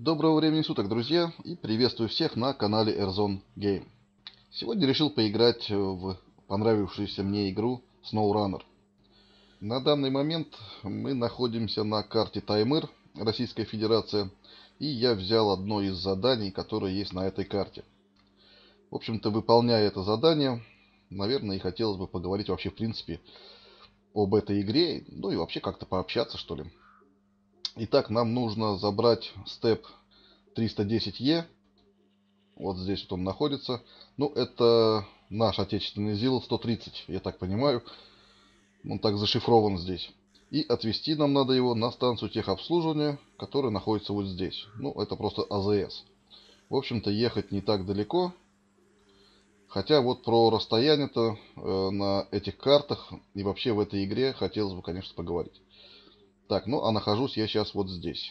Доброго времени суток, друзья, и приветствую всех на канале Airzone Game. Сегодня решил поиграть в понравившуюся мне игру SnowRunner. На данный момент мы находимся на карте Таймыр, Российская Федерация, и я взял одно из заданий, которое есть на этой карте. В общем-то, выполняя это задание, наверное, и хотелось бы поговорить вообще в принципе об этой игре, ну и вообще как-то пообщаться, что ли. Итак, нам нужно забрать степ 310Е. Вот здесь вот он находится. Ну, это наш отечественный ЗИЛ-130, я так понимаю. Он так зашифрован здесь. И отвезти нам надо его на станцию техобслуживания, которая находится вот здесь. Ну, это просто АЗС. В общем-то, ехать не так далеко. Хотя вот про расстояние-то на этих картах и вообще в этой игре хотелось бы, конечно, поговорить. Так, ну а нахожусь я сейчас вот здесь.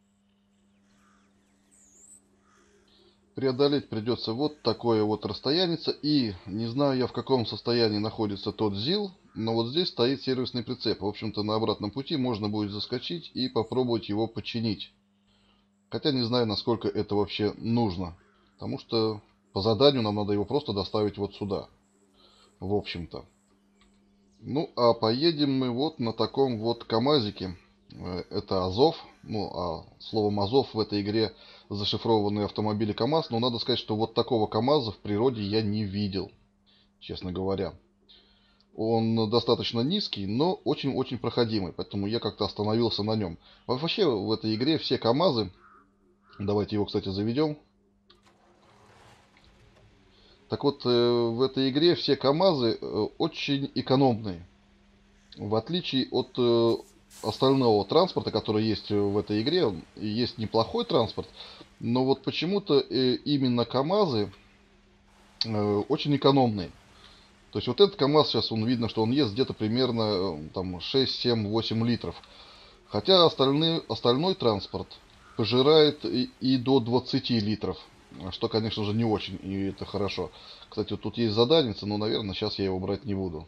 Преодолеть придется вот такое вот расстояние. И не знаю я, в каком состоянии находится тот ЗИЛ, но вот здесь стоит сервисный прицеп. В общем-то, на обратном пути можно будет заскочить и попробовать его починить. Хотя не знаю, насколько это вообще нужно. Потому что по заданию нам надо его просто доставить вот сюда. В общем-то. Ну, а поедем мы вот на таком вот КамАЗике. Это Азов. Ну, а словом Азов в этой игре зашифрованные автомобили КамАЗ. Но надо сказать, что вот такого КамАЗа в природе я не видел, честно говоря. Он достаточно низкий, но очень-очень проходимый. Поэтому я как-то остановился на нем. Вообще в этой игре все КамАЗы... Давайте его, кстати, заведем. Так вот, в этой игре все КамАЗы очень экономные. В отличие от остального транспорта, который есть в этой игре, есть неплохой транспорт, но вот почему-то именно КамАЗы очень экономные. То есть вот этот КамАЗ сейчас, он видно, что он ест где-то примерно там 6, 7, 8 литров. Хотя остальной транспорт пожирает и до 20 литров. Что, конечно же, не очень, и это хорошо. Кстати, вот тут есть заданица, но, наверное, сейчас я его брать не буду.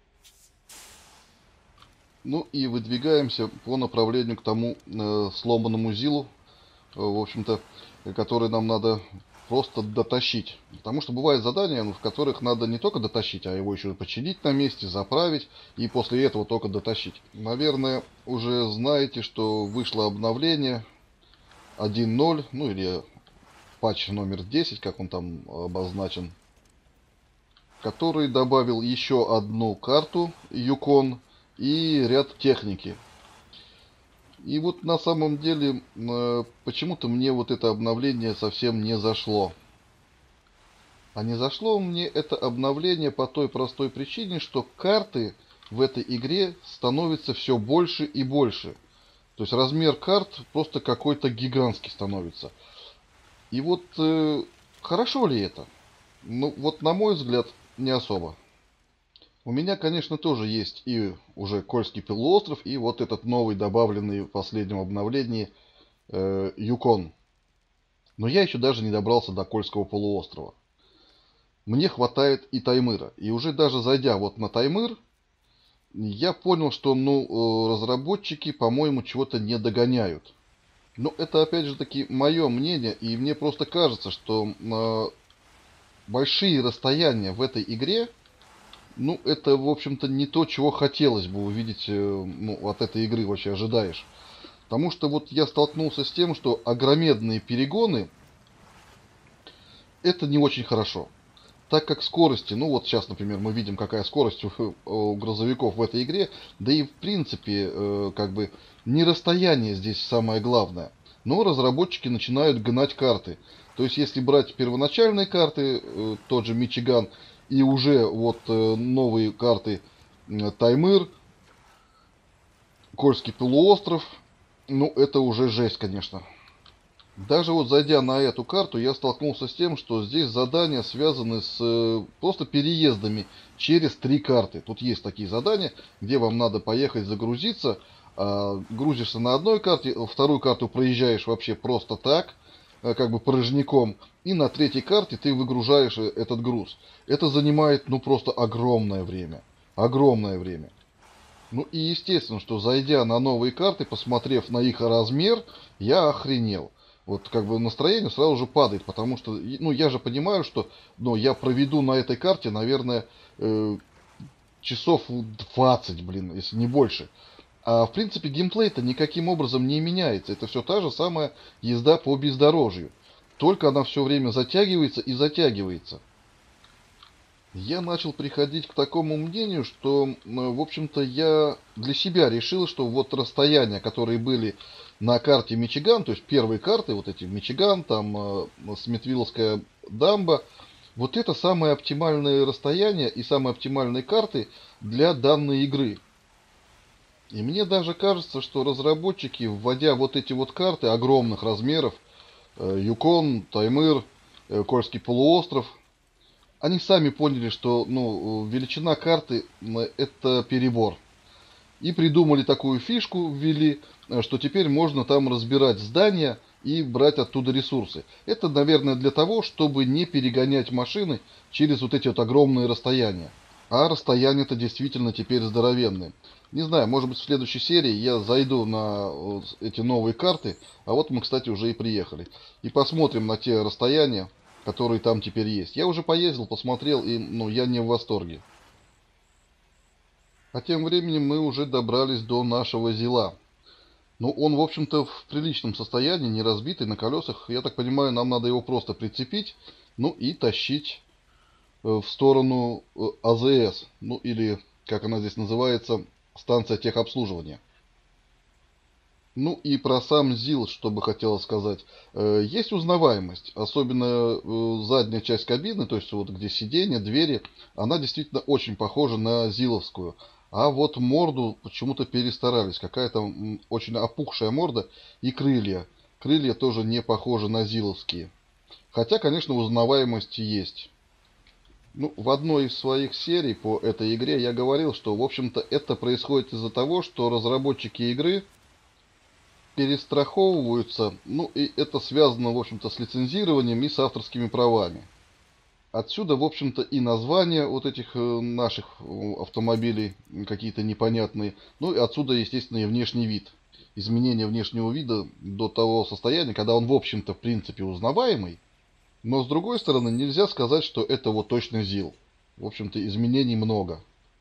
Ну и выдвигаемся по направлению к тому сломанному ЗИЛу, в общем-то, который нам надо просто дотащить. Потому что бывают задания, в которых надо не только дотащить, а его еще починить на месте, заправить и после этого только дотащить. Наверное, уже знаете, что вышло обновление 1.0, ну или патч номер 10, как он там обозначен, который добавил еще одну карту Yukon и ряд техники. И вот на самом деле почему-то мне вот это обновление совсем не зашло. А не зашло мне это обновление по той простой причине, что карты в этой игре становятся все больше и больше. То есть размер карт просто какой-то гигантский становится. И вот хорошо ли это? Ну вот на мой взгляд не особо. У меня, конечно, тоже есть и уже Кольский полуостров, и вот этот новый, добавленный в последнем обновлении, Юкон. Но я еще даже не добрался до Кольского полуострова. Мне хватает и Таймыра. И уже даже зайдя вот на Таймыр, я понял, что, ну, разработчики, по-моему, чего-то не догоняют. Но это, опять же таки, мое мнение, и мне просто кажется, что большие расстояния в этой игре, ну, это, в общем-то, не то, чего хотелось бы увидеть, ну, от этой игры вообще ожидаешь. Потому что вот я столкнулся с тем, что огромедные перегоны это не очень хорошо. Так как скорости, ну вот сейчас, например, мы видим, какая скорость у грузовиков в этой игре, да и в принципе, как бы, не расстояние здесь самое главное. Но разработчики начинают гнать карты. То есть, если брать первоначальные карты, тот же Мичиган, и уже вот новые карты Таймыр, Кольский полуостров, ну это уже жесть, конечно. Даже вот зайдя на эту карту, я столкнулся с тем, что здесь задания связаны с просто переездами через три карты. Тут есть такие задания, где вам надо поехать загрузиться, грузишься на одной карте, вторую карту проезжаешь вообще просто так, как бы порожняком, и на третьей карте ты выгружаешь этот груз. Это занимает, ну, просто огромное время. Огромное время. Ну и естественно, что зайдя на новые карты, посмотрев на их размер, я охренел. Вот как бы настроение сразу же падает, потому что, ну, я же понимаю, что, ну, я проведу на этой карте, наверное, э, часов 20, блин, если не больше. А в принципе геймплей-то никаким образом не меняется. Это все та же самая езда по бездорожью. Только она все время затягивается и затягивается. Я начал приходить к такому мнению, что, в общем-то, я для себя решил, что вот расстояния, которые были на карте Мичиган, то есть первые карты, вот эти Мичиган, там Смитвиллская дамба, вот это самые оптимальные расстояния и самые оптимальные карты для данной игры. И мне даже кажется, что разработчики, вводя вот эти вот карты огромных размеров, Юкон, Таймыр, Кольский полуостров, они сами поняли, что ну, величина карты это перебор. И придумали такую фишку, ввели, что теперь можно там разбирать здания и брать оттуда ресурсы. Это, наверное, для того, чтобы не перегонять машины через вот эти вот огромные расстояния. А расстояния-то действительно теперь здоровенные. Не знаю, может быть в следующей серии я зайду на вот эти новые карты. А вот мы, кстати, уже и приехали. И посмотрим на те расстояния, которые там теперь есть. Я уже поездил, посмотрел, и ну, я не в восторге. А тем временем мы уже добрались до нашего Зила. Ну, он, в общем-то, в приличном состоянии, не разбитый, на колесах. Я так понимаю, нам надо его просто прицепить, ну и тащить в сторону АЗС, ну или, как она здесь называется, станция техобслуживания. Ну и про сам ЗИЛ, что бы хотела сказать. Есть узнаваемость, особенно задняя часть кабины, то есть вот где сиденье, двери, она действительно очень похожа на ЗИЛовскую. А вот морду почему-то перестарались, какая-то очень опухшая морда и крылья. Крылья тоже не похожи на ЗИЛовские. Хотя, конечно, узнаваемость есть. Ну, в одной из своих серий по этой игре я говорил, что, в общем-то, это происходит из-за того, что разработчики игры перестраховываются, ну, и это связано, в общем-то, с лицензированием и с авторскими правами. Отсюда, в общем-то, и названия вот этих наших автомобилей какие-то непонятные. Ну, и отсюда, естественно, и внешний вид. Изменение внешнего вида до того состояния, когда он, в общем-то, в принципе, узнаваемый. Но с другой стороны, нельзя сказать, что это вот точно ЗИЛ. В общем-то, изменений много.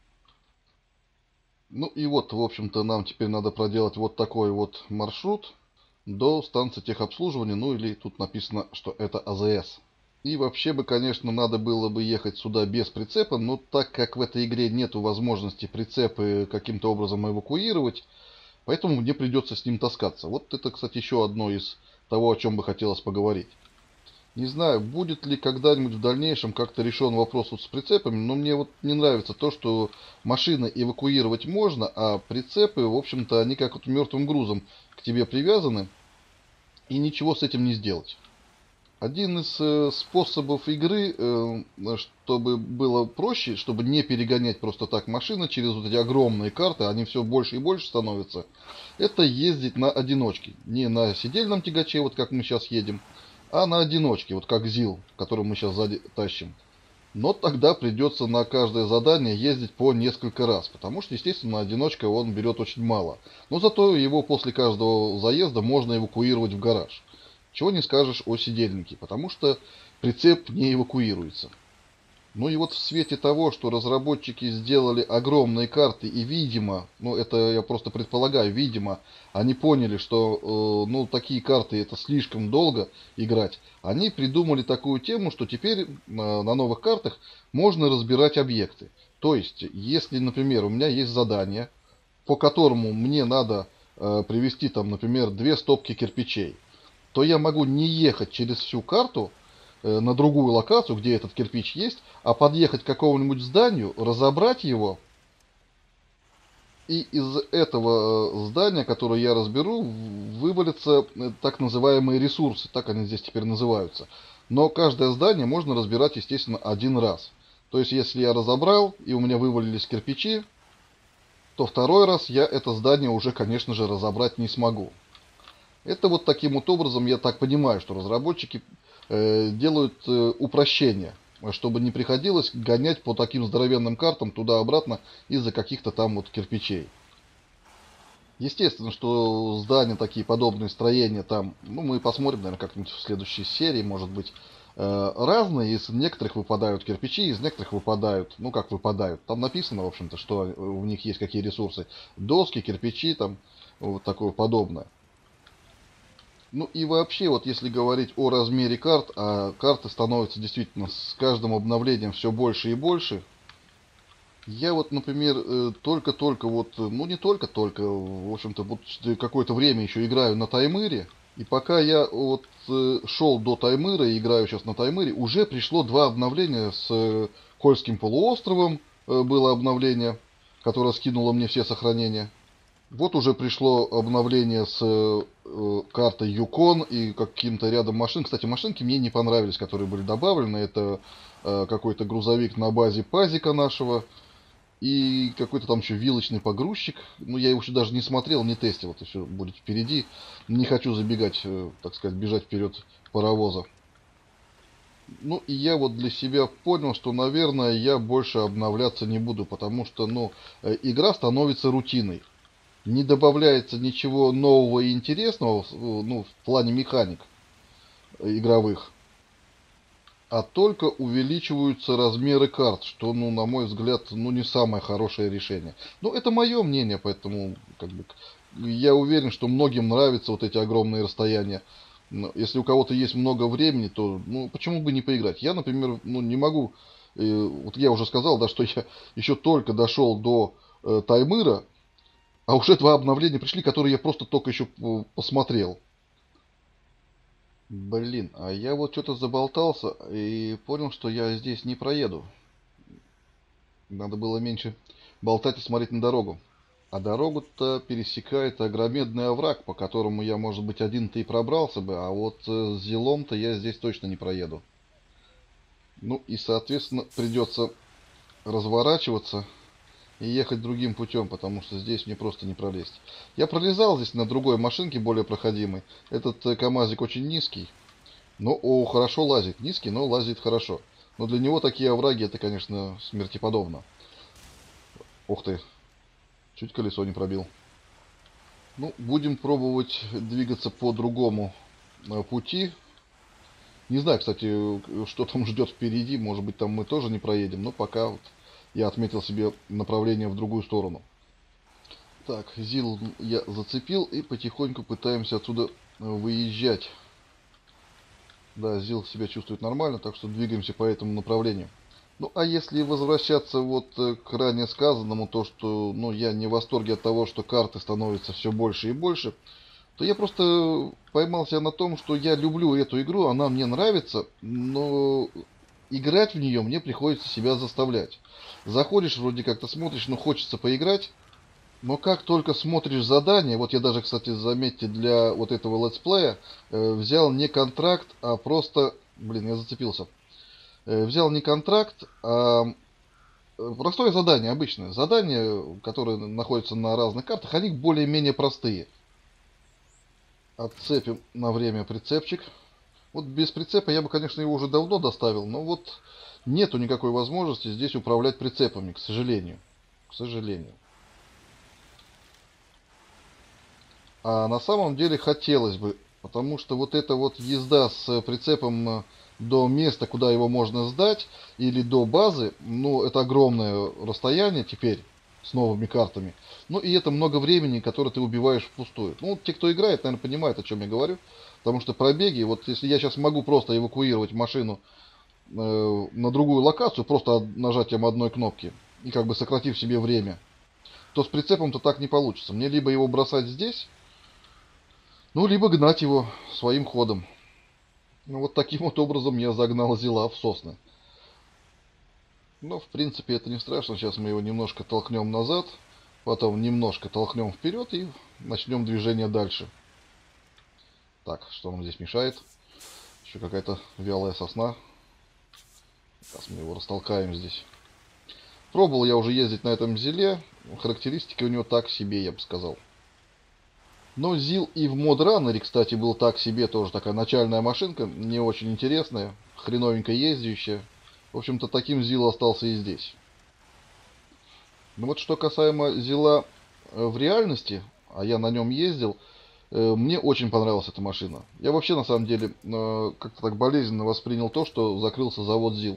Ну и вот, в общем-то, нам теперь надо проделать вот такой вот маршрут до станции техобслуживания. Ну или тут написано, что это АЗС. И вообще бы, конечно, надо было бы ехать сюда без прицепа, но так как в этой игре нету возможности прицепы каким-то образом эвакуировать, поэтому мне придется с ним таскаться. Вот это, кстати, еще одно из того, о чем бы хотелось поговорить. Не знаю, будет ли когда-нибудь в дальнейшем как-то решен вопрос вот с прицепами, но мне вот не нравится то, что машины эвакуировать можно, а прицепы, в общем-то, они как вот мертвым грузом к тебе привязаны, и ничего с этим не сделать. Один из способов игры, чтобы было проще, чтобы не перегонять просто так машины через вот эти огромные карты, они все больше и больше становятся, это ездить на одиночке. Не на сидельном тягаче, вот как мы сейчас едем, а на одиночке, вот как ЗИЛ, который мы сейчас сзади тащим. Но тогда придется на каждое задание ездить по несколько раз, потому что, естественно, одиночка он берет очень мало. Но зато его после каждого заезда можно эвакуировать в гараж. Чего не скажешь о сидельнике, потому что прицеп не эвакуируется. Ну и вот в свете того, что разработчики сделали огромные карты и, видимо, ну это я просто предполагаю, видимо, они поняли, что ну такие карты это слишком долго играть, они придумали такую тему, что теперь на новых картах можно разбирать объекты. То есть, если, например, у меня есть задание, по которому мне надо привезти там, например, две стопки кирпичей, то я могу не ехать через всю карту на другую локацию, где этот кирпич есть, а подъехать к какому-нибудь зданию, разобрать его, и из этого здания, которое я разберу, вывалятся так называемые ресурсы, так они здесь теперь называются. Но каждое здание можно разбирать, естественно, один раз. То есть, если я разобрал, и у меня вывалились кирпичи, то второй раз я это здание уже, конечно же, разобрать не смогу. Это вот таким вот образом, я так понимаю, что разработчики делают упрощение, чтобы не приходилось гонять по таким здоровенным картам туда-обратно из-за каких-то там вот кирпичей. Естественно, что здания, такие подобные строения там, ну, мы посмотрим, наверное, как-нибудь в следующей серии, может быть, разные. Из некоторых выпадают кирпичи, из некоторых выпадают, ну, как выпадают. Там написано, в общем-то, что у них есть какие ресурсы. Доски, кирпичи, там, вот такое подобное. Ну и вообще, вот если говорить о размере карт, а карты становятся действительно с каждым обновлением все больше и больше. Я вот, например, только-только вот, ну не только-только, в общем-то, вот какое-то время еще играю на Таймыре. И пока я вот шел до Таймыра и играю сейчас на Таймыре, уже пришло два обновления с Кольским полуостровом. Было обновление, которое скинуло мне все сохранения. Вот уже пришло обновление с картой Юкон и каким-то рядом машин. Кстати, машинки мне не понравились, которые были добавлены. Это какой-то грузовик на базе пазика нашего. И какой-то там еще вилочный погрузчик. Ну, я его еще даже не смотрел, не тестил. Это все будет впереди. Не хочу забегать, так сказать, бежать вперед паровоза. Ну, и я вот для себя понял, что, наверное, я больше обновляться не буду. Потому что, ну, игра становится рутиной. Не добавляется ничего нового и интересного, ну, в плане механик игровых. А только увеличиваются размеры карт, что, ну, на мой взгляд, ну, не самое хорошее решение. Ну, это мое мнение, поэтому, как бы, я уверен, что многим нравятся вот эти огромные расстояния. Но если у кого-то есть много времени, то, ну, почему бы не поиграть? Я, например, ну, не могу, вот я уже сказал, да, что я еще только дошел до Таймыра, а уже два обновления пришли, которые я просто только еще посмотрел. Блин, а я вот что-то заболтался и понял, что я здесь не проеду. Надо было меньше болтать и смотреть на дорогу. А дорогу-то пересекает огромедный овраг, по которому я, может быть, один-то и пробрался бы, а вот с зелом-то я здесь точно не проеду. Ну и, соответственно, придется разворачиваться и ехать другим путем, потому что здесь мне просто не пролезть. Я пролезал здесь на другой машинке, более проходимой. Этот КамАЗик очень низкий. Ну, хорошо лазит. Низкий, но лазит хорошо. Но для него такие овраги, это, конечно, смертеподобно. Ух ты, чуть колесо не пробил. Ну, будем пробовать двигаться по другому пути. Не знаю, кстати, что там ждет впереди. Может быть, там мы тоже не проедем. Но пока вот я отметил себе направление в другую сторону. Так, ЗИЛ я зацепил и потихоньку пытаемся отсюда выезжать. Да, ЗИЛ себя чувствует нормально, так что двигаемся по этому направлению. Ну, а если возвращаться вот к ранее сказанному, то, что, ну, я не в восторге от того, что карты становятся все больше и больше, то я просто поймался на том, что я люблю эту игру, она мне нравится, но играть в нее мне приходится себя заставлять. Заходишь, вроде как-то смотришь, ну, хочется поиграть, но как только смотришь задание, вот я даже, кстати, заметьте, для вот этого летсплея взял не контракт, а просто, блин, я зацепился. Взял не контракт, а простое задание, обычное. Задания, которые находятся на разных картах, они более-менее простые. Отцепим на время прицепчик. Вот без прицепа я бы, конечно, его уже давно доставил, но вот нету никакой возможности здесь управлять прицепами, к сожалению. К сожалению. А на самом деле хотелось бы, потому что вот эта вот езда с прицепом до места, куда его можно сдать, или до базы, ну, это огромное расстояние теперь с новыми картами. Ну, и это много времени, которое ты убиваешь впустую. Ну, те, кто играет, наверное, понимают, о чем я говорю. Потому что пробеги, вот если я сейчас могу просто эвакуировать машину на другую локацию, просто нажатием одной кнопки, и как бы сократив себе время, то с прицепом-то так не получится. Мне либо его бросать здесь, ну, либо гнать его своим ходом. Ну, вот таким вот образом я загнал Зила в сосны. Но, в принципе, это не страшно. Сейчас мы его немножко толкнем назад, потом немножко толкнем вперед и начнем движение дальше. Так, что нам здесь мешает? Еще какая-то вялая сосна. Сейчас мы его растолкаем здесь. Пробовал я уже ездить на этом Зиле. Характеристики у него так себе, я бы сказал. Но ЗИЛ и в модраннере, кстати, был так себе, тоже такая начальная машинка, не очень интересная, хреновенько ездящая. В общем-то, таким ЗИЛ остался и здесь. Но вот что касаемо ЗИЛа в реальности, а я на нем ездил, мне очень понравилась эта машина. Я вообще, на самом деле, как-то так болезненно воспринял то, что закрылся завод ЗИЛ.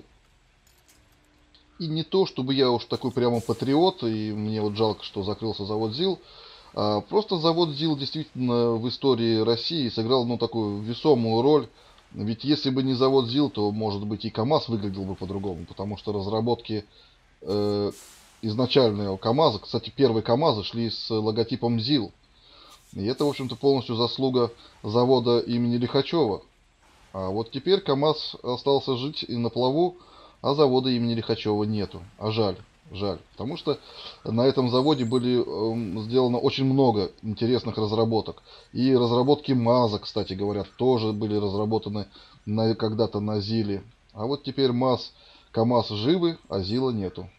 И не то, чтобы я уж такой прямо патриот, и мне вот жалко, что закрылся завод ЗИЛ, а просто завод ЗИЛ действительно в истории России сыграл, ну, такую весомую роль. Ведь если бы не завод ЗИЛ, то, может быть, и КАМАЗ выглядел бы по-другому, потому что разработки э, изначального КАМАЗа, кстати, первые КАМАЗы шли с логотипом ЗИЛ. И это, в общем-то, полностью заслуга завода имени Лихачева. А вот теперь КАМАЗ остался жить и на плаву, а завода имени Лихачева нету. А жаль, жаль. Потому что на этом заводе были сделано очень много интересных разработок. И разработки МАЗа, кстати говоря, тоже были разработаны когда-то на ЗИЛе. А вот теперь КАМАЗ живы, а ЗИЛа нету.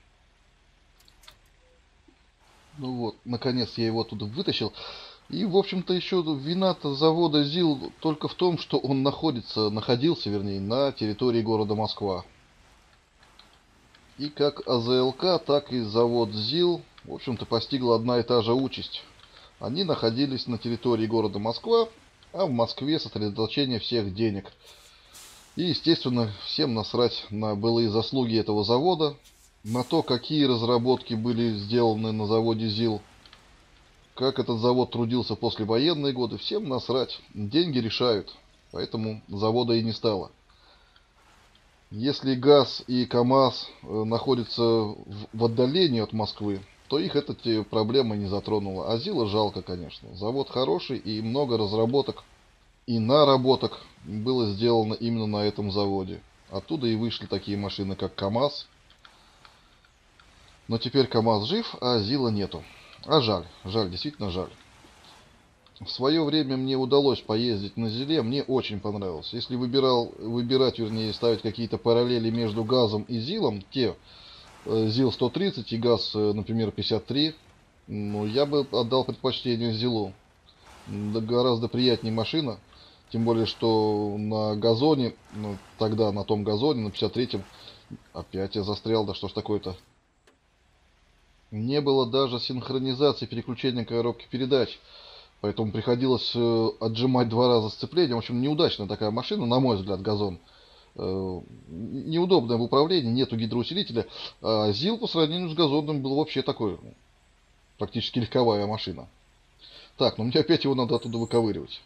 Ну вот, наконец я его оттуда вытащил. И, в общем-то, еще вина-то завода ЗИЛ только в том, что он находился, вернее, на территории города Москва. И как АЗЛК, так и завод ЗИЛ, в общем-то, постигла одна и та же участь. Они находились на территории города Москва, а в Москве сосредоточение всех денег. И, естественно, всем насрать на былые заслуги этого завода, на то, какие разработки были сделаны на заводе ЗИЛ, как этот завод трудился после военные годы, всем насрать. Деньги решают, поэтому завода и не стало. Если ГАЗ и КАМАЗ находятся в отдалении от Москвы, то их эта проблема не затронула. А ЗИЛа жалко, конечно. Завод хороший и много разработок и наработок было сделано именно на этом заводе. Оттуда и вышли такие машины, как КАМАЗ. Но теперь КАМАЗ жив, а ЗИЛа нету. А жаль, жаль, действительно жаль. В свое время мне удалось поездить на ЗИЛе, мне очень понравилось. Если выбирать, вернее, ставить какие-то параллели между ГАЗом и ЗИЛом, те ЗИЛ-130 и ГАЗ, например, 53, ну, я бы отдал предпочтение ЗИЛу. Да, гораздо приятнее машина, тем более, что на газоне, ну, тогда на том газоне, на 53-м, опять я застрял, да что ж такое-то, не было даже синхронизации переключения коробки передач. Поэтому приходилось отжимать два раза сцепление. В общем, неудачная такая машина, на мой взгляд, газон. Неудобная в управлении, нету гидроусилителя. А ЗИЛ по сравнению с газоном был вообще такой, практически легковая машина. Так, ну мне опять его надо оттуда выковыривать.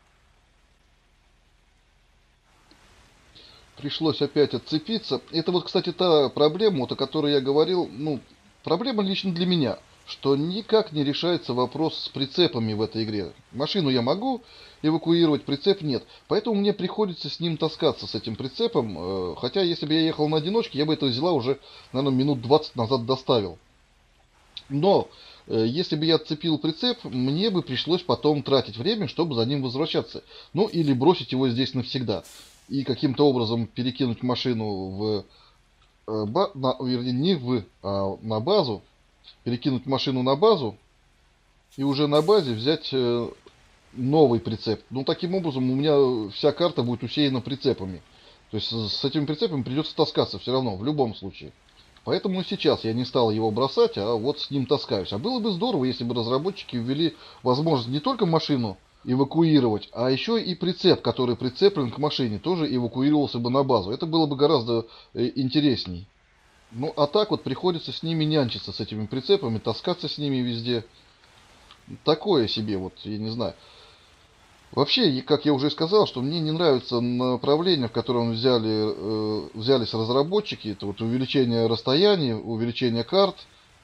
Пришлось опять отцепиться. Это вот, кстати, та проблема, вот, о которой я говорил. Ну, проблема лично для меня, что никак не решается вопрос с прицепами в этой игре. Машину я могу эвакуировать, прицеп нет. Поэтому мне приходится с ним таскаться, с этим прицепом. Хотя, если бы я ехал на одиночке, я бы это взяла уже, наверное, минут 20 назад доставил. Но, если бы я отцепил прицеп, мне бы пришлось потом тратить время, чтобы за ним возвращаться. Ну, или бросить его здесь навсегда. И каким-то образом перекинуть машину вернее, не на базу, перекинуть машину на базу и уже на базе взять новый прицеп. Ну, таким образом, у меня вся карта будет усеяна прицепами. То есть с этими прицепами придется таскаться все равно, в любом случае. Поэтому сейчас я не стал его бросать, а вот с ним таскаюсь. А было бы здорово, если бы разработчики ввели возможность не только машину эвакуировать, а еще и прицеп, который прицеплен к машине, тоже эвакуировался бы на базу. Это было бы гораздо интересней. Ну, а так вот приходится с ними нянчиться, с этими прицепами, таскаться с ними везде. Такое себе, вот, я не знаю. Вообще, как я уже сказал, что мне не нравится направление, в котором взялись разработчики. Это вот увеличение расстояния, увеличение карт.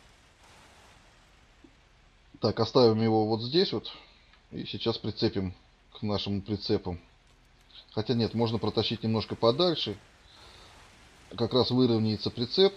Так, оставим его вот здесь вот. И сейчас прицепим к нашим прицепам. Хотя нет, можно протащить немножко подальше. Как раз выровняется прицеп.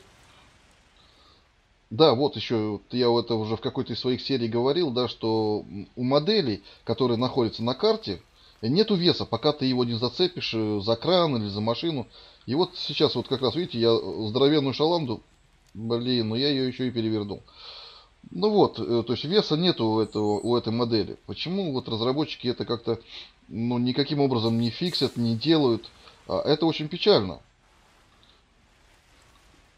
Да, вот еще, я это уже в какой-то из своих серий говорил, да, что у моделей, которые находятся на карте, нету веса, пока ты его не зацепишь за кран или за машину. И вот сейчас вот как раз, видите, я здоровенную шаланду, блин, но я ее еще и перевернул. Ну вот, то есть веса нету у этой модели. Почему вот разработчики это как-то, ну, никаким образом не фиксят, не делают? Это очень печально.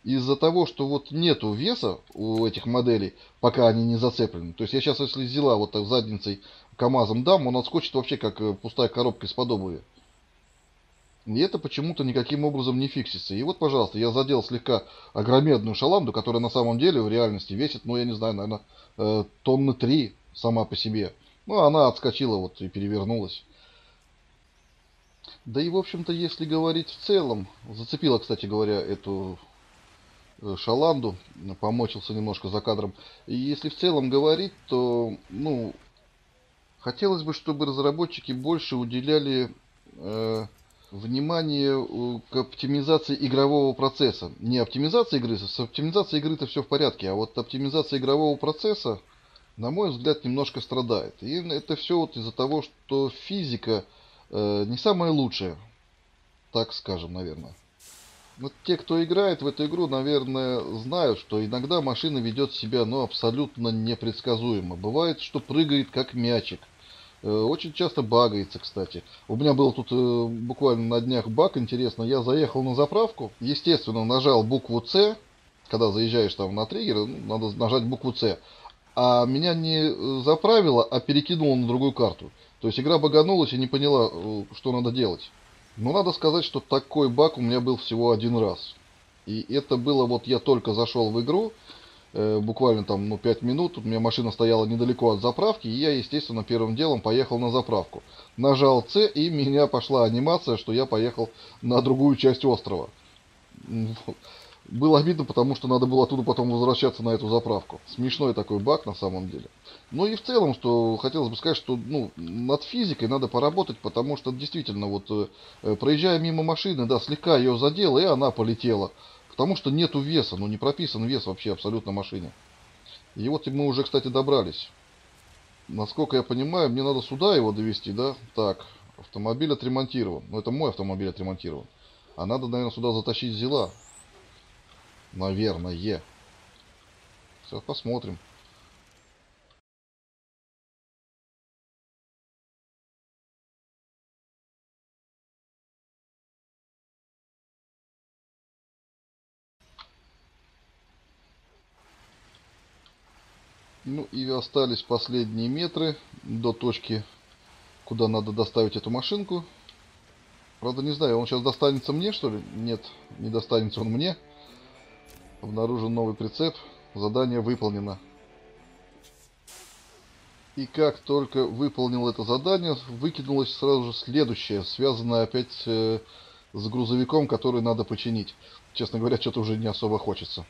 из-за того, что вот нету веса у этих моделей, пока они не зацеплены. То есть я сейчас, если взяла вот так задницей КамАЗом дам, он отскочит вообще как пустая коробка из-под обуви. И это почему-то никаким образом не фиксится. И вот, пожалуйста, я задел слегка огромедную шаланду, которая на самом деле в реальности весит, ну, я не знаю, наверное, тонны 3 сама по себе. Ну, она отскочила вот и перевернулась. Да и, в общем-то, если говорить в целом, зацепила, кстати говоря, эту шаланду, помочился немножко за кадром. И если в целом говорить, то, ну, хотелось бы, чтобы разработчики больше уделяли внимание к оптимизации игрового процесса. Не оптимизация игры, с оптимизацией игры-то все в порядке, а вот оптимизация игрового процесса, на мой взгляд, немножко страдает. И это все вот из-за того, что физика не самая лучшая, так скажем, наверное. Вот те, кто играет в эту игру, наверное, знают, что иногда машина ведет себя, ну, абсолютно непредсказуемо. Бывает, что прыгает как мячик. Очень часто багается, кстати. У меня был тут буквально на днях баг, интересно. Я заехал на заправку, естественно, нажал букву С. Когда заезжаешь там на триггер, ну, надо нажать букву С. А меня не заправило, а перекинуло на другую карту. То есть игра баганулась и не поняла, что надо делать. Но надо сказать, что такой баг у меня был всего один раз. И это было вот я только зашел в игру, буквально там, ну, 5 минут, у меня машина стояла недалеко от заправки, и я, естественно, первым делом поехал на заправку. Нажал С, и у меня пошла анимация, что я поехал на другую часть острова. Было обидно, потому что надо было оттуда потом возвращаться на эту заправку. Смешной такой баг на самом деле. Ну и в целом, что хотелось бы сказать, что ну, над физикой надо поработать, потому что действительно, вот проезжая мимо машины, да, слегка ее задела, и она полетела. Потому что нету веса, ну не прописан вес вообще абсолютно машине. И вот мы уже, кстати, добрались. Насколько я понимаю, мне надо сюда его довести, да? Так, автомобиль отремонтирован. Ну это мой автомобиль отремонтирован. А надо, наверное, сюда затащить зила. Наверное. Сейчас посмотрим. Ну и остались последние метры до точки, куда надо доставить эту машинку. Правда, не знаю, он сейчас достанется мне, что ли? Нет, не достанется он мне. Обнаружен новый прицеп. Задание выполнено. И как только выполнил это задание, выкинулось сразу же следующее, связанное опять с грузовиком, который надо починить. Честно говоря, что-то уже не особо хочется.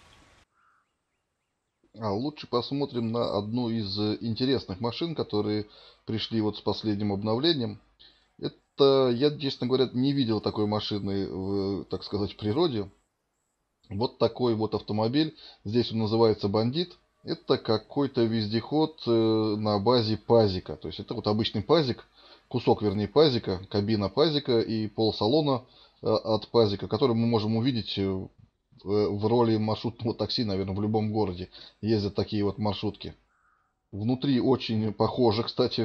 А лучше посмотрим на одну из интересных машин, которые пришли вот с последним обновлением. Это, я, честно говоря, не видел такой машины в, так сказать, природе. Вот такой вот автомобиль. Здесь он называется «Бандит». Это какой-то вездеход на базе пазика. То есть это вот обычный пазик, кусок, вернее, пазика, кабина пазика и пол салона от пазика, который мы можем увидеть в роли маршрутного такси, наверное, в любом городе. Ездят такие вот маршрутки. Внутри очень похоже, кстати.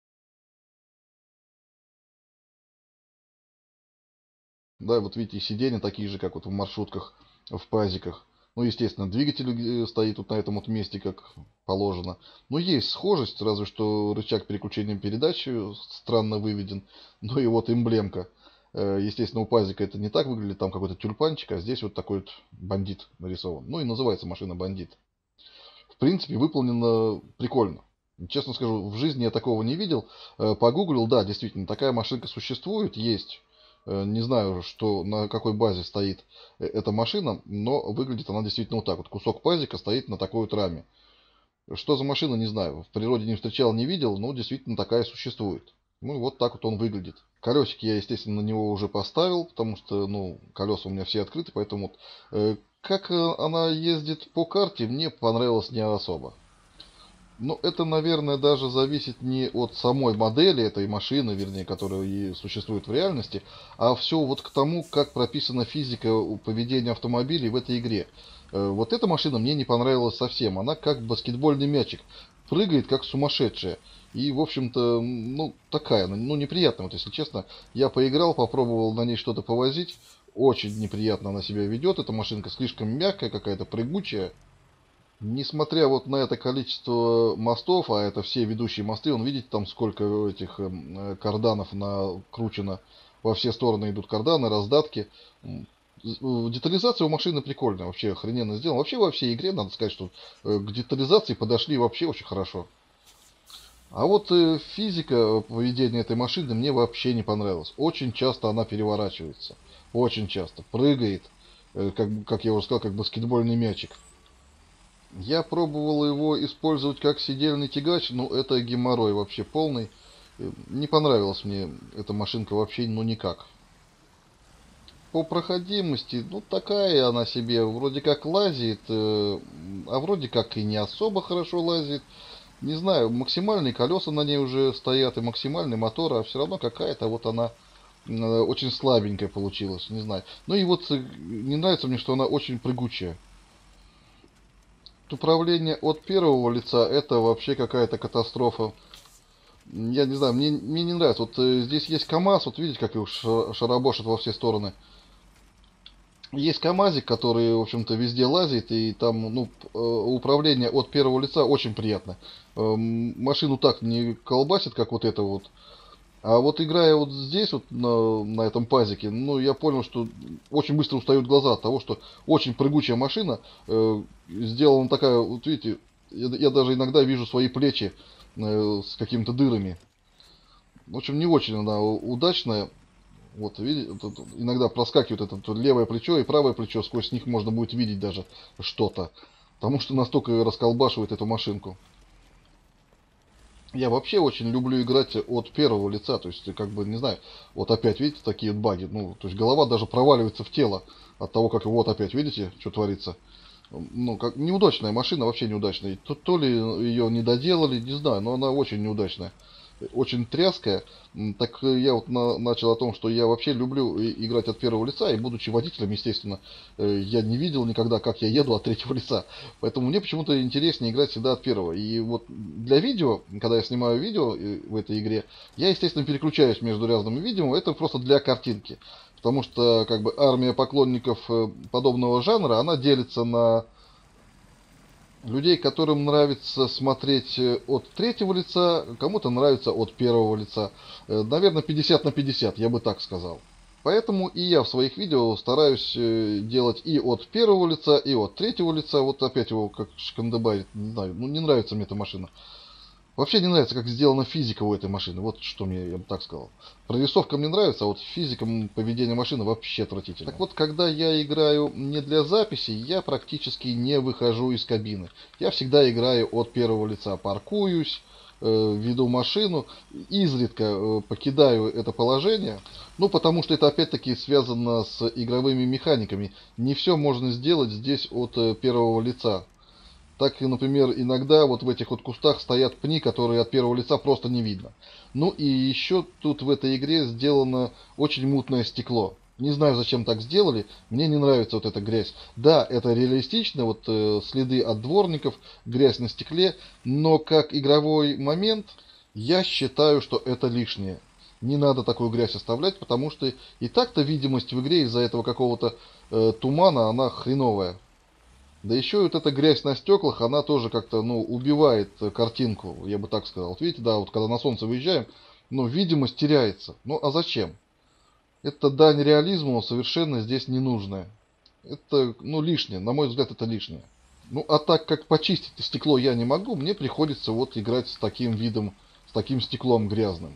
Да, вот видите, сиденья такие же, как вот в маршрутках, в пазиках. Ну, естественно, двигатель стоит вот на этом вот месте, как положено. Но есть схожесть, разве что рычаг переключения передач странно выведен. Ну и вот эмблемка. Естественно, у пазика это не так выглядит, там какой-то тюльпанчик, а здесь вот такой вот бандит нарисован. Ну и называется машина «Бандит». В принципе, выполнено прикольно. Честно скажу, в жизни я такого не видел. Погуглил, да, действительно, такая машинка существует, есть. Не знаю, что, на какой базе стоит эта машина, но выглядит она действительно вот так. Вот кусок пазика стоит на такой вот раме. Что за машина, не знаю. В природе не встречал, не видел, но действительно такая существует. Ну, вот так вот он выглядит. Колесики я, естественно, на него уже поставил, потому что, ну, колеса у меня все открыты, поэтому вот, как она ездит по карте, мне понравилось не особо. Ну, это, наверное, даже зависит не от самой модели этой машины, вернее, которая и существует в реальности, а все вот к тому, как прописана физика поведения автомобилей в этой игре. Вот эта машина мне не понравилась совсем. Она как баскетбольный мячик. Прыгает как сумасшедшая. И, в общем-то, ну, такая, ну, неприятная, вот если честно. Я поиграл, попробовал на ней что-то повозить. очень неприятно она себя ведет. Эта машинка слишком мягкая, какая-то прыгучая. Несмотря вот на это количество мостов, а это все ведущие мосты, он видите там сколько этих карданов накручено, во все стороны идут карданы, раздатки. Детализация у машины прикольная, вообще охрененно сделана. Вообще во всей игре надо сказать, что к детализации подошли вообще очень хорошо. А вот физика поведения этой машины мне вообще не понравилась. Очень часто она переворачивается. Очень часто. Прыгает, как я уже сказал, как баскетбольный мячик. Я пробовал его использовать как сидельный тягач, но это геморрой вообще полный. Не понравилась мне эта машинка вообще, ну никак. По проходимости, ну такая она себе, вроде как лазит, а вроде как и не особо хорошо лазит. Не знаю, максимальные колеса на ней уже стоят и максимальный мотор, а все равно какая-то вот она очень слабенькая получилась, не знаю. Ну и вот не нравится мне, что она очень прыгучая. Управление от первого лица это вообще какая-то катастрофа. Я не знаю, мне не нравится. Вот здесь есть КамАЗ, вот видите, как его шарабошит во все стороны. Есть КамАЗик, который, в общем-то, везде лазит, и там, ну, управление от первого лица очень приятно. Машину так не колбасит, как вот это вот. А вот играя вот здесь, вот на этом пазике, ну, я понял, что очень быстро устают глаза от того, что очень прыгучая машина, сделана такая, вот видите, я даже иногда вижу свои плечи с какими-то дырами. В общем, не очень она удачная. Вот, видите, тут иногда проскакивает это вот левое плечо и правое плечо, сквозь них можно будет видеть даже что-то. Потому что настолько расколбашивает эту машинку. Я вообще очень люблю играть от первого лица, то есть, как бы, не знаю, вот опять, видите, такие вот баги, ну, то есть голова даже проваливается в тело от того, как вот опять, видите, что творится. Ну, как неудачная машина, вообще неудачная. То ли ее не доделали, не знаю, но она очень неудачная. Очень тряская. Так я вот начал о том, что я вообще люблю играть от первого лица, и будучи водителем, естественно, я не видел никогда, как я еду от третьего лица. Поэтому мне почему-то интереснее играть всегда от первого. И вот для видео, когда я снимаю видео в этой игре, я, естественно, переключаюсь между разными видео. Это просто для картинки. Потому что как бы армия поклонников подобного жанра, она делится на людей, которым нравится смотреть от третьего лица, кому-то нравится от первого лица. Наверное, 50 на 50, я бы так сказал. Поэтому и я в своих видео стараюсь делать и от первого лица, и от третьего лица. Вот опять его как шкандыбай, не знаю, ну не нравится мне эта машина. Вообще не нравится, как сделана физика у этой машины. Вот что мне, я бы так сказал. Прорисовка мне нравится, а вот физика поведения машины вообще отвратительно. Так вот, когда я играю не для записи, я практически не выхожу из кабины. Я всегда играю от первого лица. Паркуюсь, веду машину, изредка покидаю это положение. Ну, потому что это опять-таки связано с игровыми механиками. Не все можно сделать здесь от первого лица. Так, и, например, иногда вот в этих вот кустах стоят пни, которые от первого лица просто не видно. Ну и еще тут в этой игре сделано очень мутное стекло. Не знаю, зачем так сделали. Мне не нравится вот эта грязь. Да, это реалистично, вот следы от дворников, грязь на стекле, но как игровой момент я считаю, что это лишнее. Не надо такую грязь оставлять, потому что и так-то видимость в игре из-за этого какого-то тумана, она хреновая. Да еще и вот эта грязь на стеклах, она тоже как-то, ну, убивает картинку, я бы так сказал. Вот видите, да, вот когда на солнце выезжаем, ну, видимость теряется. Ну, а зачем? Это дань реализму совершенно здесь не нужная. Это, ну, лишнее, на мой взгляд, это лишнее. Ну, а так как почистить стекло я не могу, мне приходится вот играть с таким видом, с таким стеклом грязным.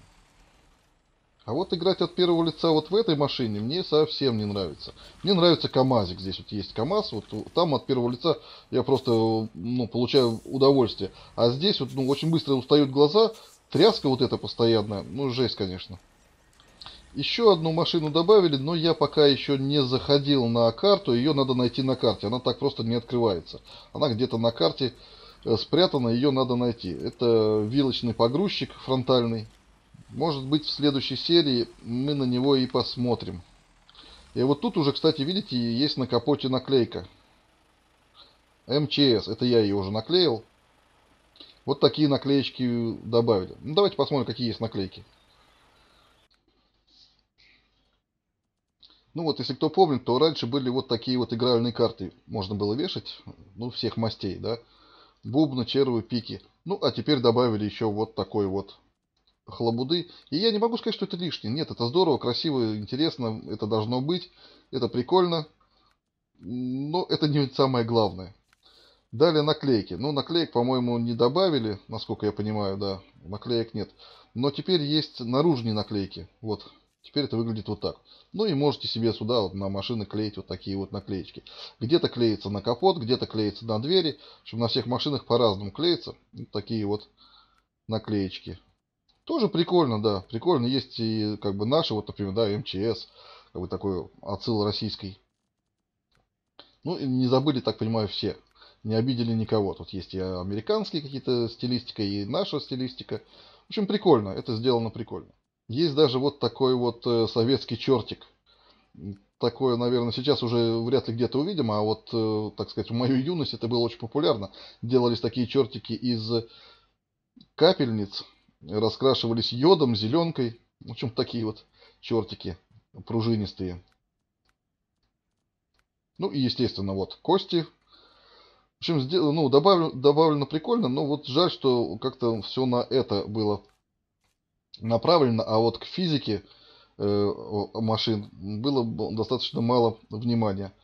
А вот играть от первого лица вот в этой машине мне совсем не нравится. Мне нравится КамАЗик. Здесь вот есть КамАЗ, вот там от первого лица я просто, ну, получаю удовольствие. А здесь вот, ну, очень быстро устают глаза, тряска вот эта постоянная, ну, жесть, конечно. Еще одну машину добавили, но я пока еще не заходил на карту, ее надо найти на карте. Она так просто не открывается. Она где-то на карте спрятана, ее надо найти. Это вилочный погрузчик фронтальный. Может быть, в следующей серии мы на него и посмотрим. И вот тут уже, кстати, видите, есть на капоте наклейка. МЧС. Это я ее уже наклеил. Вот такие наклеечки добавили. Ну, давайте посмотрим, какие есть наклейки. Ну вот, если кто помнит, то раньше были вот такие вот игральные карты. Можно было вешать, ну, всех мастей, да. Бубны, червы, пики. Ну, а теперь добавили еще вот такой вот хлобуды. И я не могу сказать, что это лишнее. Нет, это здорово, красиво, интересно. Это должно быть. Это прикольно. Но это не самое главное. Далее наклейки. Ну, наклеек, по-моему, не добавили, насколько я понимаю, да. Наклеек нет. Но теперь есть наружные наклейки. Вот. Теперь это выглядит вот так. Ну и можете себе сюда вот на машины клеить вот такие вот наклеечки. Где-то клеится на капот, где-то клеится на двери. В общем, на всех машинах по-разному клеится. Вот такие вот наклеечки. Тоже прикольно, да. Прикольно. Есть и как бы наши, вот, например, да, МЧС. Как бы такой отсыл российский. Ну, и не забыли, так понимаю, все. Не обидели никого. Тут есть и американские какие-то стилистика, и наша стилистика. В общем, прикольно. Это сделано прикольно. Есть даже вот такой вот советский чертик. Такое, наверное, сейчас уже вряд ли где-то увидим, а вот, так сказать, в мою юность это было очень популярно. Делались такие чертики из капельниц, раскрашивались йодом, зеленкой. В общем, такие вот чертики пружинистые. Ну и, естественно, вот кости. В общем, ну, добавлено прикольно, но вот жаль, что как-то все на это было направлено, а вот к физике машин было достаточно мало внимания.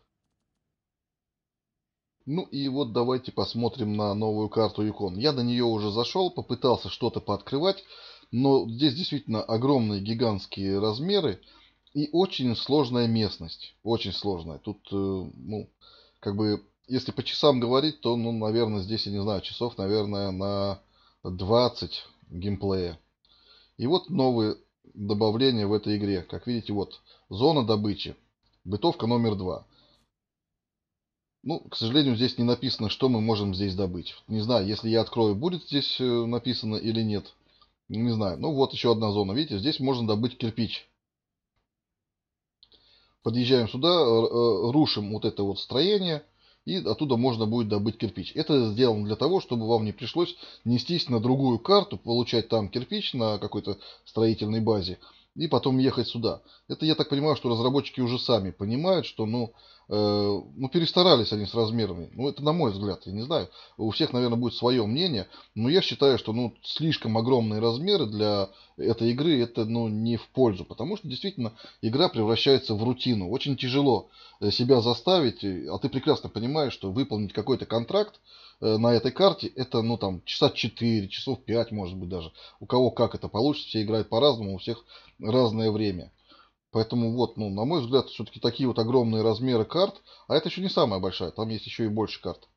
Ну и вот давайте посмотрим на новую карту икон. Я на нее уже зашел, попытался что-то пооткрывать, но здесь действительно огромные гигантские размеры и очень сложная местность. Очень сложная. Тут, ну, как бы, если по часам говорить, то, ну, наверное, здесь, я не знаю, часов, наверное, на 20 геймплея. И вот новые добавления в этой игре. Как видите, вот зона добычи. Бытовка номер 2. Ну, к сожалению, здесь не написано, что мы можем здесь добыть. Не знаю, если я открою, будет здесь написано или нет. Не знаю. Ну, вот еще одна зона. Видите, здесь можно добыть кирпич. Подъезжаем сюда, рушим вот это вот строение, и оттуда можно будет добыть кирпич. Это сделано для того, чтобы вам не пришлось нестись на другую карту, получать там кирпич на какой-то строительной базе, и потом ехать сюда. Это, я так понимаю, что разработчики уже сами понимают, что, ну, перестарались они с размерами. Ну, это на мой взгляд, я не знаю. У всех, наверное, будет свое мнение, но я считаю, что, ну, слишком огромные размеры для этой игры, это, ну, не в пользу, потому что, действительно, игра превращается в рутину. Очень тяжело себя заставить, а ты прекрасно понимаешь, что выполнить какой-то контракт на этой карте, это, ну, там, часа 4, часов 5, может быть, даже. У кого как это получится, все играют по-разному, у всех разное время. Поэтому вот, ну, на мой взгляд, все-таки такие вот огромные размеры карт, а это еще не самая большая, там есть еще и больше карт.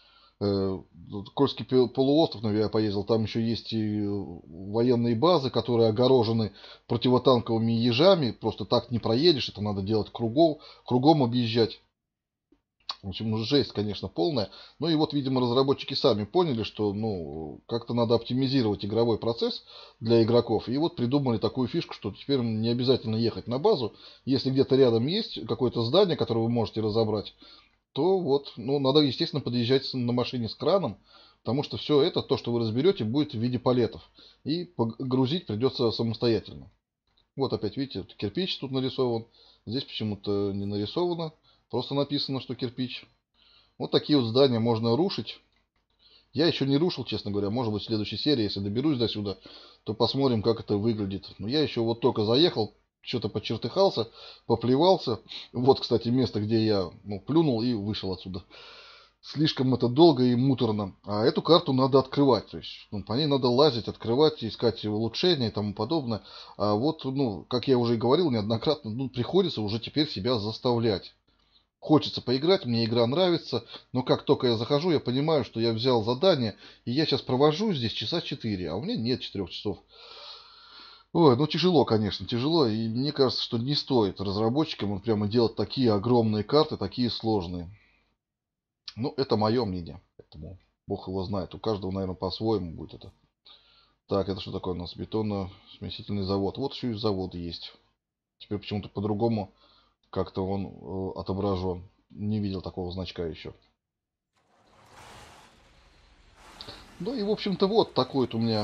Кольский полуостров, ну, я поездил, там еще есть и военные базы, которые огорожены противотанковыми ежами, просто так не проедешь, это надо делать кругом объезжать. В общем, ну, жесть, конечно, полная. Ну и вот, видимо, разработчики сами поняли, что, ну, как-то надо оптимизировать игровой процесс для игроков. И вот придумали такую фишку, что теперь не обязательно ехать на базу. Если где-то рядом есть какое-то здание, которое вы можете разобрать, то вот, ну, надо, естественно, подъезжать на машине с краном, потому что все это, то, что вы разберете, будет в виде палетов. И погрузить придется самостоятельно. Вот опять, видите, кирпич тут нарисован. Здесь почему-то не нарисовано. Просто написано, что кирпич. Вот такие вот здания можно рушить. Я еще не рушил, честно говоря. Может быть, в следующей серии, если доберусь до сюда, то посмотрим, как это выглядит. Но я еще вот только заехал, что-то почертыхался, поплевался. Вот, кстати, место, где я, ну, плюнул и вышел отсюда. Слишком это долго и муторно. А эту карту надо открывать. То есть, ну, по ней надо лазить, открывать, искать улучшения и тому подобное. А вот, ну, как я уже и говорил неоднократно, ну, приходится уже теперь себя заставлять. Хочется поиграть, мне игра нравится, но как только я захожу, я понимаю, что я взял задание, и я сейчас провожу здесь часа 4, а у меня нет 4 часов. Ой, ну тяжело, конечно, тяжело, и мне кажется, что не стоит разработчикам вот прямо делать такие огромные карты, такие сложные. Ну, это мое мнение, поэтому бог его знает, у каждого, наверное, по-своему будет это. Так, это что такое у нас? Бетонно-смесительный завод. Вот еще и завод есть. Теперь почему-то по-другому как-то он отображен. Не видел такого значка еще. Ну и, в общем-то, вот такой вот у меня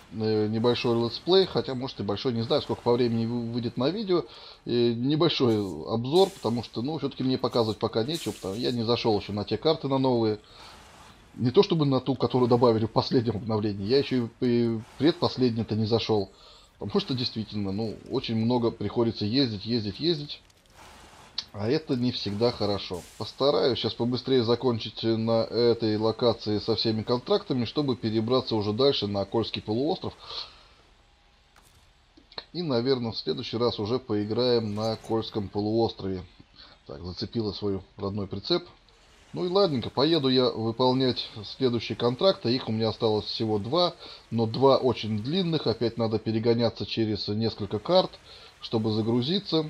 небольшой летсплей, хотя может и большой, не знаю, сколько по времени выйдет на видео, небольшой обзор, потому что, ну, все-таки мне показывать пока нечего, потому я не зашел еще на те карты на новые, не то чтобы на ту, которую добавили в последнем обновлении, я еще и предпоследний-то не зашел, потому что действительно, ну, очень много приходится ездить, а это не всегда хорошо. Постараюсь сейчас побыстрее закончить на этой локации со всеми контрактами, чтобы перебраться уже дальше на Кольский полуостров. И, наверное, в следующий раз уже поиграем на Кольском полуострове. Так, зацепила свой родной прицеп. Ну и ладненько, поеду я выполнять следующие контракты. Их у меня осталось всего два, но два очень длинных. Опять надо перегоняться через несколько карт, чтобы загрузиться.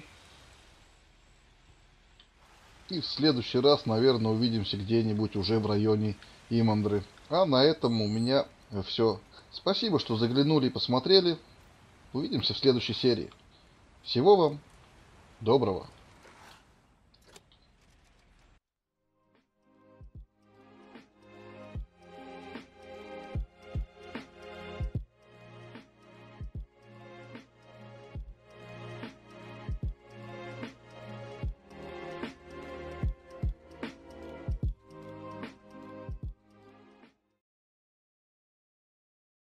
И в следующий раз, наверное, увидимся где-нибудь уже в районе Имандры. А на этом у меня все. Спасибо, что заглянули и посмотрели. Увидимся в следующей серии. Всего вам доброго.